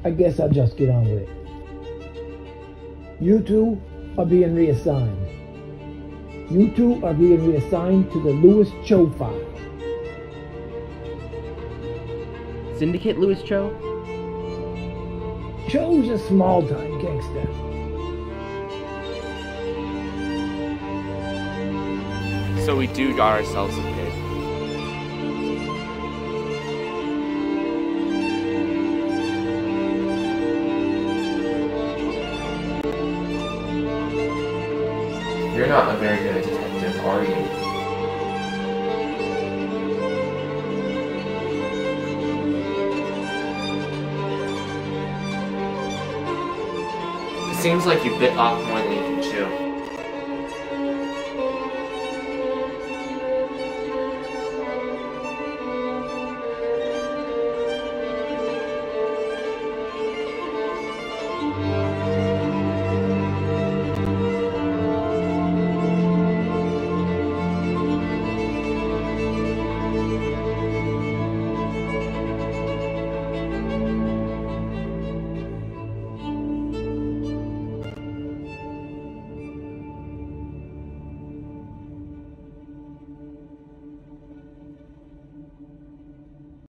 I guess I'll just get on with it. You two are being reassigned. You two are being reassigned to the Louis Cho file. Syndicate Louis Cho? Cho's a small-time gangster. So we do got ourselves a pit. You're not a very good detective, are you? It seems like you bit off more than